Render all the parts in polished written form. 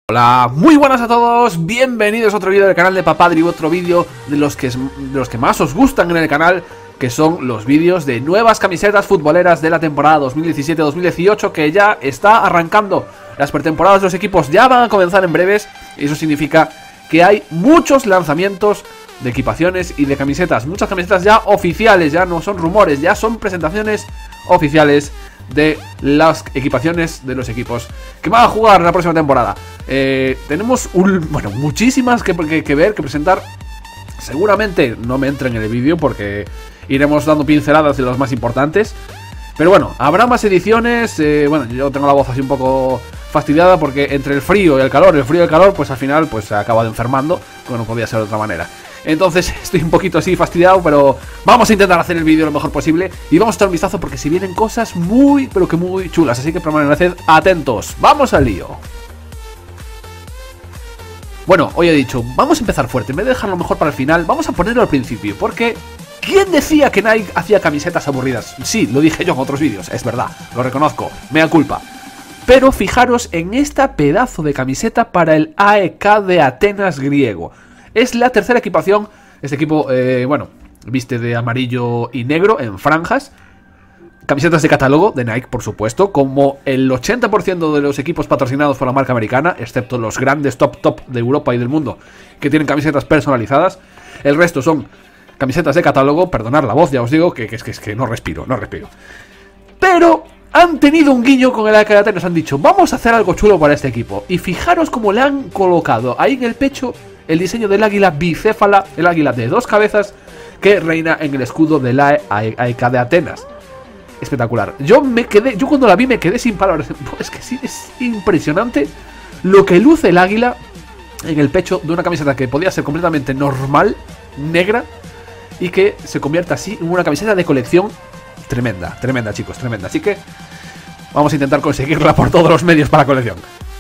Hola, muy buenas a todos, bienvenidos a otro vídeo del canal de Papadri, otro vídeo de los que más os gustan en el canal, que son los vídeos de nuevas camisetas futboleras de la temporada 2017-2018, que ya está arrancando. Las pretemporadas de los equipos ya van a comenzar en breves, y eso significa que hay muchos lanzamientos de equipaciones y de camisetas, muchas camisetas ya oficiales, ya no son rumores, ya son presentaciones oficiales de las equipaciones de los equipos que van a jugar la próxima temporada. Tenemos muchísimas que ver, que presentar. Seguramente no me entren en el vídeo porque iremos dando pinceladas de los más importantes. Pero bueno, habrá más ediciones. Bueno, yo tengo la voz así un poco fastidiada porque entre el frío y el calor, pues al final pues se acaba enfermando, como no podía ser de otra manera. Entonces estoy un poquito así fastidiado, pero vamos a intentar hacer el vídeo lo mejor posible y vamos a echar un vistazo porque se vienen cosas muy, pero que muy chulas, así que permaneced atentos. ¡Vamos al lío! Bueno, hoy he dicho, vamos a empezar fuerte, en vez de dejarlo mejor para el final, vamos a ponerlo al principio, porque ¿quién decía que Nike hacía camisetas aburridas? Sí, lo dije yo en otros vídeos, es verdad, lo reconozco, mea culpa. Pero fijaros en esta pedazo de camiseta para el AEK de Atenas griego. Es la tercera equipación. Este equipo, viste de amarillo y negro en franjas. Camisetas de catálogo de Nike, por supuesto. Como el 80% de los equipos patrocinados por la marca americana, excepto los grandes top de Europa y del mundo, que tienen camisetas personalizadas. El resto son camisetas de catálogo. Perdonad la voz, ya os digo, que no respiro. Pero han tenido un guiño con el AEK de Atenas. Han dicho, vamos a hacer algo chulo para este equipo. Y fijaros cómo le han colocado ahí en el pecho el diseño del águila bicéfala, el águila de dos cabezas que reina en el escudo del AEK de Atenas. Espectacular. Yo cuando la vi me quedé sin palabras. Es que sí, es impresionante lo que luce el águila en el pecho de una camiseta que podía ser completamente normal, negra, y que se convierta así en una camiseta de colección tremenda, chicos, tremenda. Así que vamos a intentar conseguirla por todos los medios para la colección.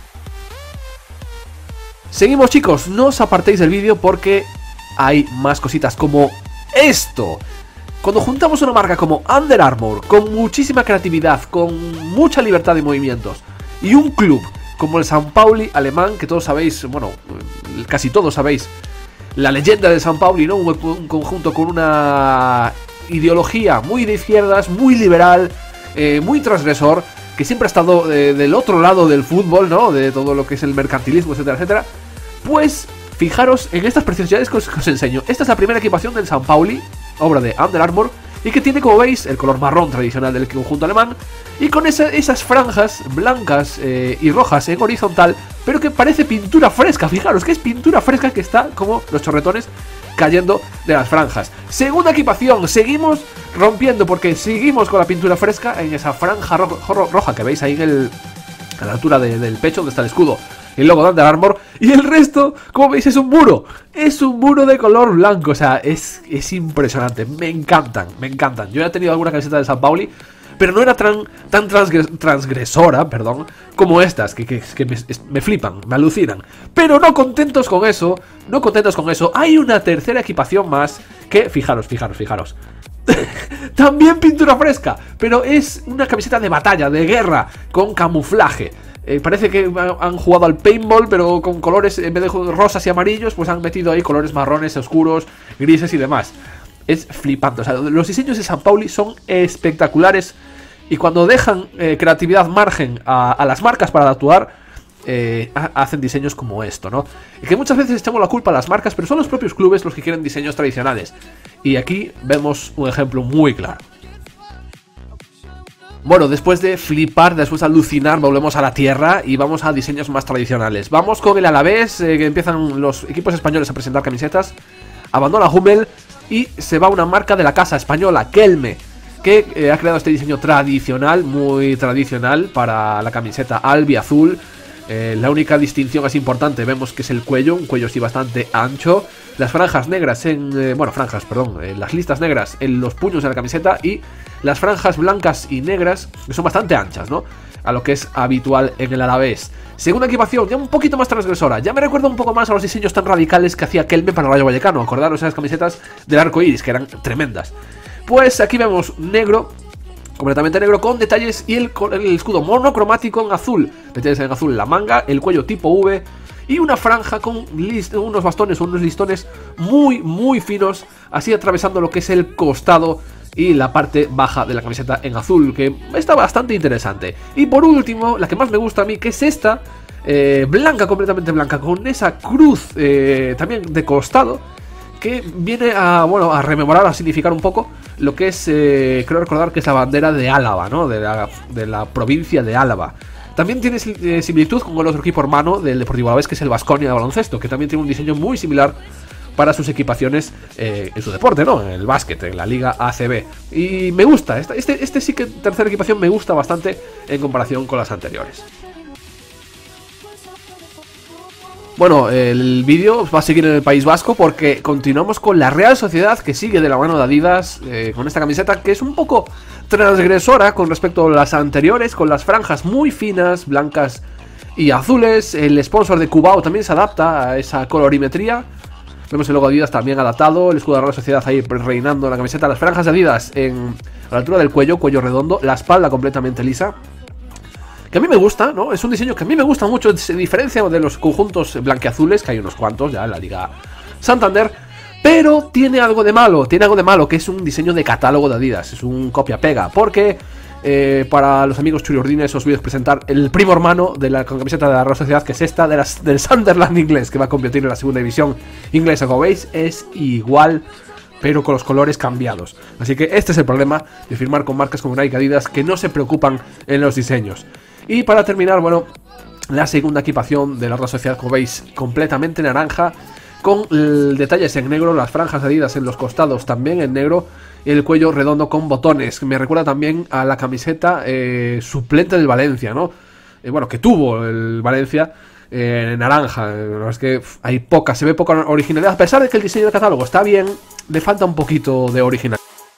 Seguimos, chicos, no os apartéis del vídeo porque hay más cositas como esto. Cuando juntamos una marca como Under Armour, con muchísima creatividad, con mucha libertad de movimientos, y un club como el San Pauli alemán, que todos sabéis, bueno, casi todos sabéis, la leyenda del San Pauli, ¿no? Un conjunto con una ideología muy de izquierdas, muy liberal, muy transgresor, que siempre ha estado del otro lado del fútbol, ¿no? De todo lo que es el mercantilismo, etcétera, etcétera. Pues fijaros en estas preciosidades que os enseño. Esta es la primera equipación del San Pauli, obra de Under Armour, y que tiene, como veis, el color marrón tradicional del conjunto alemán, y con esas franjas blancas y rojas en horizontal, pero que parece pintura fresca. Fijaros que es pintura fresca, que está como los chorretones cayendo de las franjas. Segunda equipación, seguimos rompiendo porque seguimos con la pintura fresca en esa franja roja que veis ahí a la altura del pecho donde está el escudo, el logo de Under Armour, y el resto, como veis, es un muro de color blanco. O sea, es impresionante, me encantan. Yo ya he tenido alguna camiseta de San Pauli, pero no era tan transgresora, perdón, como estas, que me flipan, me alucinan. Pero no contentos con eso, hay una tercera equipación más que, fijaros. También pintura fresca, pero es una camiseta de batalla, de guerra, con camuflaje. Parece que han jugado al paintball, pero con colores, en vez de rosas y amarillos, pues han metido ahí colores marrones, oscuros, grises y demás. Es flipante. O sea, los diseños de San Pauli son espectaculares. Y cuando dejan creatividad margen a las marcas para actuar, hacen diseños como esto, ¿no? Y que muchas veces echamos la culpa a las marcas, pero son los propios clubes los que quieren diseños tradicionales. Y aquí vemos un ejemplo muy claro. Bueno, después de flipar, después de alucinar, volvemos a la tierra y vamos a diseños más tradicionales. Vamos con el Alavés, que empiezan los equipos españoles a presentar camisetas. Abandona Hummel y se va a una marca de la casa española, Kelme, que ha creado este diseño tradicional, muy tradicional, para la camiseta albiazul. La única distinción es importante, vemos que es el cuello, un cuello así bastante ancho. Las franjas negras las listas negras en los puños de la camiseta, y las franjas blancas y negras, que son bastante anchas, ¿no? A lo que es habitual en el Alavés. Segunda equipación, ya un poquito más transgresora. Ya me recuerda un poco más a los diseños tan radicales que hacía Kelme para el Rayo Vallecano. Acordaros esas camisetas del arco iris, que eran tremendas. Pues aquí vemos negro completamente negro con detalles y el escudo monocromático en azul. Detalles en azul en la manga, el cuello tipo V y una franja con unos bastones o unos listones muy finos, así atravesando lo que es el costado y la parte baja de la camiseta en azul, que está bastante interesante. Y por último, la que más me gusta a mí, que es esta, blanca, completamente blanca, con esa cruz también de costado, que viene a, bueno, a rememorar, a significar un poco lo que es, creo recordar que es la bandera de Álava, ¿no? De la provincia de Álava. También tiene similitud con el otro equipo hermano del Deportivo Alavés, que es el Baskonia de baloncesto, que también tiene un diseño muy similar para sus equipaciones en su deporte, ¿no? En el básquet, en la Liga ACB. Y me gusta, este sí que tercera equipación me gusta bastante en comparación con las anteriores. Bueno, el vídeo va a seguir en el País Vasco porque continuamos con la Real Sociedad, que sigue de la mano de Adidas con esta camiseta que es un poco transgresora con respecto a las anteriores, con las franjas muy finas, blancas y azules. El sponsor de Cubao también se adapta a esa colorimetría. Vemos el logo de Adidas también adaptado, el escudo de la Real Sociedad ahí reinando en la camiseta, las franjas de Adidas a la altura del cuello redondo, la espalda completamente lisa. Que a mí me gusta, ¿no? Es un diseño que a mí me gusta mucho, se diferencia de los conjuntos blanqueazules, que hay unos cuantos ya en la Liga Santander, pero tiene algo de malo, que es un diseño de catálogo de Adidas, es un copia-pega, porque para los amigos churiordines os voy a presentar el primo hermano de la camiseta de la Real Sociedad, que es esta del Sunderland inglés, que va a competir en la segunda división inglesa. Como veis, es igual, pero con los colores cambiados. Así que este es el problema de firmar con marcas como Nike y Adidas, que no se preocupan en los diseños. Y para terminar, bueno, la segunda equipación de la Real Sociedad, como veis, completamente naranja, con detalles en negro, las franjas de Adidas en los costados también en negro, y el cuello redondo con botones. Me recuerda también a la camiseta suplente del Valencia, ¿no? Bueno, que tuvo el Valencia en naranja. Es que se ve poca originalidad, a pesar de que el diseño del catálogo está bien, le falta un poquito de originalidad.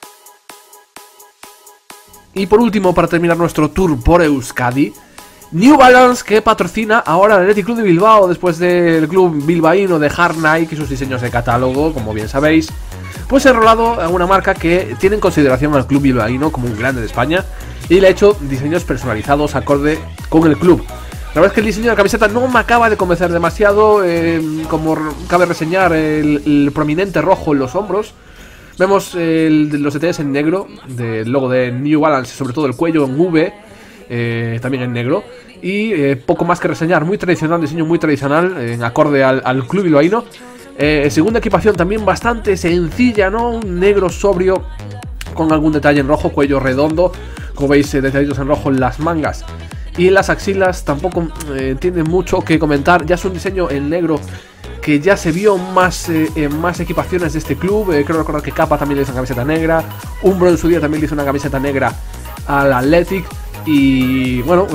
Y por último, para terminar nuestro tour por Euskadi, New Balance, que patrocina ahora el Athletic Club de Bilbao, después del club bilbaíno de Hard Nike y sus diseños de catálogo, como bien sabéis, pues he enrolado a una marca que tiene en consideración al club bilbaíno como un grande de España y le ha hecho diseños personalizados acorde con el club. La verdad es que el diseño de la camiseta no me acaba de convencer demasiado, como cabe reseñar el prominente rojo en los hombros. Vemos los detalles en negro del logo de New Balance, sobre todo el cuello en V, también en negro. Y poco más que reseñar, muy tradicional, diseño muy tradicional, en acorde al club bilbaíno. Segunda equipación también bastante sencilla, ¿no? Un negro sobrio con algún detalle en rojo, cuello redondo. Como veis, detallitos en rojo en las mangas y en las axilas. Tampoco tiene mucho que comentar, ya es un diseño en negro que ya se vio más en más equipaciones de este club. Creo recordar que Kappa también le hizo una camiseta negra, Umbro en su día también le hizo una camiseta negra al Athletic. Y bueno,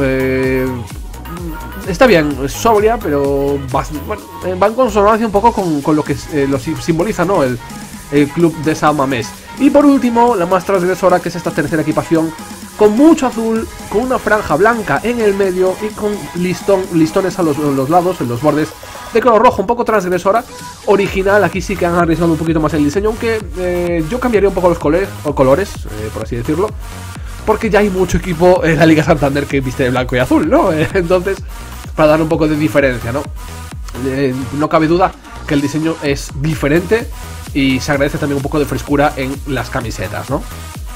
está bien, es sobria, pero va en consonancia un poco con lo que lo simboliza, ¿no? El club de San Mamés. Y por último, la más transgresora, que es esta tercera equipación, con mucho azul, con una franja blanca en el medio y con listones a los lados, en los bordes, de color rojo, un poco transgresora. Original, aquí sí que han arriesgado un poquito más el diseño, aunque yo cambiaría un poco los colores, por así decirlo, porque ya hay mucho equipo en la Liga Santander que viste de blanco y azul, ¿no? Entonces, para dar un poco de diferencia, ¿no? No cabe duda que el diseño es diferente y se agradece también un poco de frescura en las camisetas, ¿no?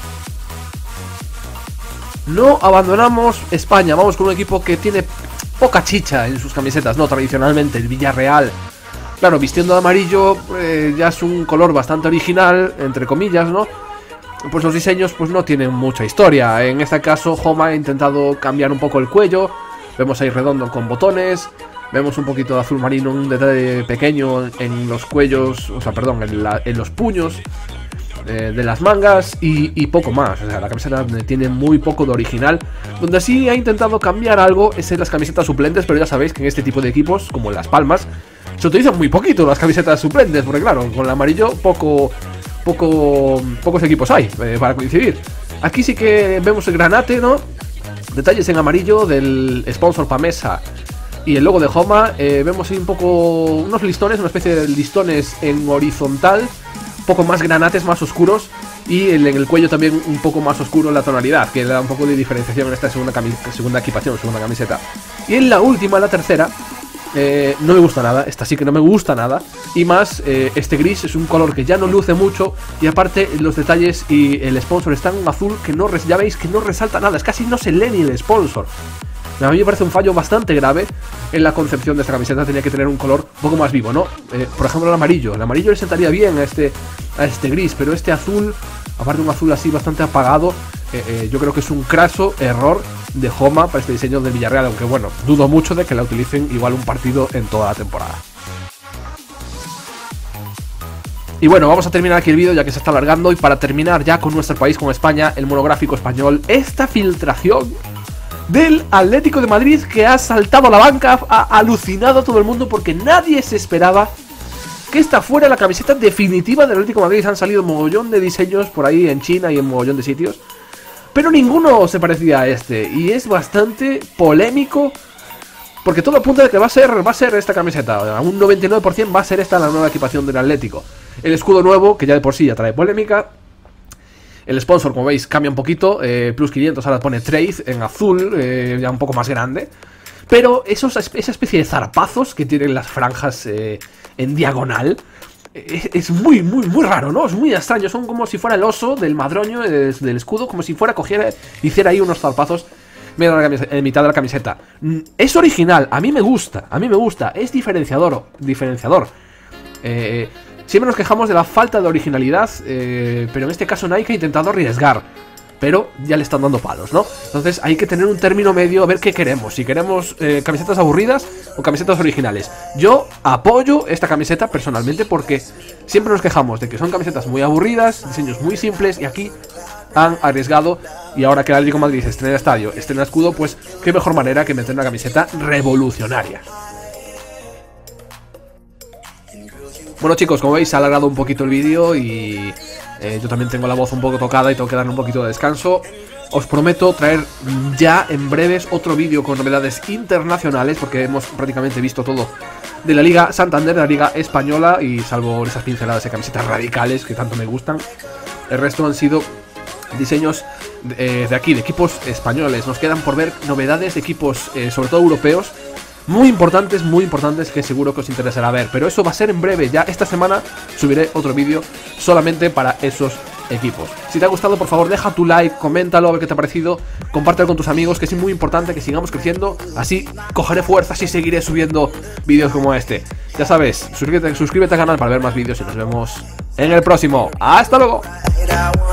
No abandonamos España, vamos con un equipo que tiene poca chicha en sus camisetas, ¿no? Tradicionalmente, el Villarreal. Claro, vistiendo de amarillo ya es un color bastante original, entre comillas, ¿no? Pues los diseños pues no tienen mucha historia. En este caso, Homa ha intentado cambiar un poco el cuello. Vemos ahí redondo con botones. Vemos un poquito de azul marino, un detalle pequeño en los cuellos, o sea, perdón, en los puños de las mangas y poco más. O sea, la camiseta tiene muy poco de original. Donde sí ha intentado cambiar algo es en las camisetas suplentes, pero ya sabéis que en este tipo de equipos, como en Las Palmas, se utilizan muy poquito las camisetas suplentes, porque claro, con el amarillo pocos equipos hay para coincidir. Aquí sí que vemos el granate, ¿no? Detalles en amarillo del sponsor Pamesa y el logo de Homa. Vemos ahí un poco unos listones, una especie de listones en horizontal, un poco más granates, más oscuros. Y en el cuello también un poco más oscuro la tonalidad, que da un poco de diferenciación en esta segunda equipación, segunda camiseta. Y en la última, la tercera, no me gusta nada, esta sí que no me gusta nada. Y más, este gris es un color que ya no luce mucho. Y aparte los detalles y el sponsor están en azul que no, ya veis que no resalta nada, es casi no se lee ni el sponsor. A mí me parece un fallo bastante grave en la concepción de esta camiseta. Tenía que tener un color un poco más vivo, ¿no? Por ejemplo el amarillo le sentaría bien a este gris, pero este azul, aparte un azul así bastante apagado, yo creo que es un craso error de Homa para este diseño del Villarreal, aunque bueno, dudo mucho de que la utilicen igual un partido en toda la temporada. Y bueno, vamos a terminar aquí el vídeo ya que se está alargando, y para terminar ya con nuestro país, con España, el monográfico español, esta filtración del Atlético de Madrid que ha saltado a la banca, ha alucinado a todo el mundo porque nadie se esperaba que esta fuera la camiseta definitiva del Atlético de Madrid. Han salido un mogollón de diseños por ahí en China y en un mogollón de sitios, pero ninguno se parecía a este, y es bastante polémico porque todo apunta de que va a ser esta camiseta, a un 99% va a ser esta la nueva equipación del Atlético. El escudo nuevo, que ya de por sí ya trae polémica. El sponsor, como veis, cambia un poquito, plus 500, ahora pone Trade en azul, ya un poco más grande. Pero esa especie de zarpazos que tienen las franjas en diagonal, es muy raro, ¿no? Es muy extraño, son como si fuera el oso del madroño del escudo, como si hiciera ahí unos zarpazos en mitad de la camiseta. Es original, a mí me gusta, es diferenciador. Siempre nos quejamos de la falta de originalidad, pero en este caso Nike ha intentado arriesgar, pero ya le están dando palos, ¿no? Entonces hay que tener un término medio, a ver qué queremos, si queremos camisetas aburridas o camisetas originales. Yo apoyo esta camiseta personalmente porque siempre nos quejamos de que son camisetas muy aburridas, diseños muy simples, y aquí han arriesgado. Y ahora que el Atlético de Madrid estrena estadio, estrena escudo, pues qué mejor manera que meter una camiseta revolucionaria. Bueno chicos, como veis se ha alargado un poquito el vídeo y yo también tengo la voz un poco tocada y tengo que darle un poquito de descanso. Os prometo traer ya en breves otro vídeo con novedades internacionales, porque hemos prácticamente visto todo de la Liga Santander, de la Liga Española, y salvo esas pinceladas de camisetas radicales que tanto me gustan, el resto han sido diseños de aquí, de equipos españoles. Nos quedan por ver novedades de equipos, sobre todo europeos, muy importantes, que seguro que os interesará ver. Pero eso va a ser en breve, ya esta semana subiré otro vídeo solamente para esos equipos. Si te ha gustado, por favor deja tu like, coméntalo a ver qué te ha parecido, compártelo con tus amigos, que es muy importante que sigamos creciendo. Así cogeré fuerzas y seguiré subiendo vídeos como este. Ya sabes, suscríbete al canal para ver más vídeos y nos vemos en el próximo. ¡Hasta luego!